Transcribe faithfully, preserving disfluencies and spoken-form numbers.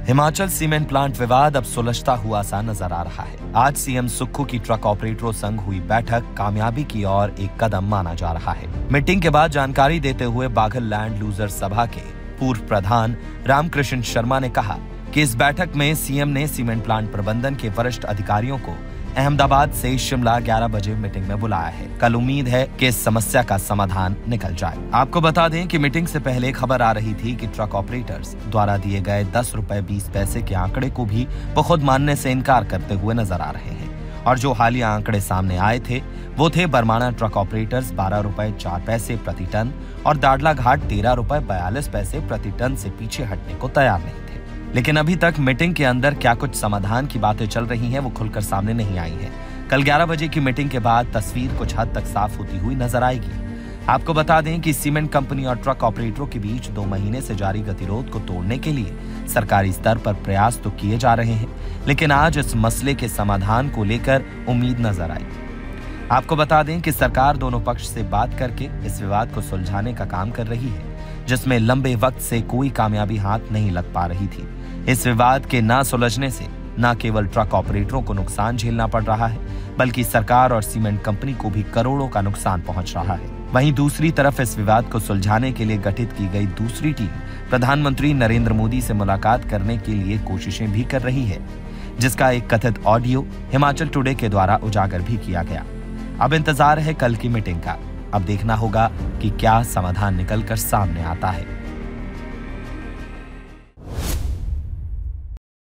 Himachal cement plant विवाद अब सुलझता हुआ सा नजर आ रहा है। आज सीएम सुक्खू की ट्रक ऑपरेटरों संग हुई बैठक कामयाबी की ओर एक कदम माना जा रहा है। मीटिंग के बाद जानकारी देते हुए बाघल लैंड लूजर सभा के पूर्व प्रधान रामकृष्ण शर्मा ने कहा कि इस बैठक में सीएम ने सीमेंट प्लांट प्रबंधन के वरिष्ठ अधिकारियों को अहमदाबाद से शिमला ग्यारह बजे मीटिंग में बुलाया है। कल उम्मीद है कि इस समस्या का समाधान निकल जाए। आपको बता दें कि मीटिंग से पहले खबर आ रही थी कि ट्रक ऑपरेटर्स द्वारा दिए गए दस रुपए बीस पैसे के आंकड़े को भी वो खुद मानने से इनकार करते हुए नजर आ रहे हैं। और जो हालिया आंकड़े सामने आए थे वो थे बरमाना ट्रक ऑपरेटर्स बारह रुपए चार पैसे प्रति टन और दाड़ला घाट तेरह रुपए बयालीस पैसे प्रति टन से पीछे हटने को तैयार नहीं थे। लेकिन अभी तक मीटिंग के अंदर क्या कुछ समाधान की बातें चल रही हैं वो खुलकर सामने नहीं आई है। कल ग्यारह बजे की मीटिंग के बाद तस्वीर कुछ हद तक साफ होती हुई नजर आएगी। आपको बता दें कि सीमेंट कंपनी और ट्रक ऑपरेटरों के बीच दो महीने से जारी गतिरोध को तोड़ने के लिए सरकारी स्तर पर प्रयास तो किए जा रहे हैं, लेकिन आज इस मसले के समाधान को लेकर उम्मीद नजर आई। आपको बता दें कि सरकार दोनों पक्ष से बात करके इस विवाद को सुलझाने का काम कर रही है, जिसमें लंबे वक्त से कोई कामयाबी हाथ नहीं लग पा रही थी। इस विवाद के ना सुलझने से न केवल ट्रक ऑपरेटरों को नुकसान झेलना पड़ रहा है, बल्कि सरकार और सीमेंट कंपनी को भी करोड़ों का नुकसान पहुंच रहा है। वहीं दूसरी तरफ इस विवाद को सुलझाने के लिए गठित की गई दूसरी टीम प्रधानमंत्री नरेंद्र मोदी से मुलाकात करने के लिए कोशिशें भी कर रही है, जिसका एक कथित ऑडियो हिमाचल टुडे के द्वारा उजागर भी किया गया। अब इंतजार है कल की मीटिंग का। अब देखना होगा कि क्या समाधान निकल कर सामने आता है।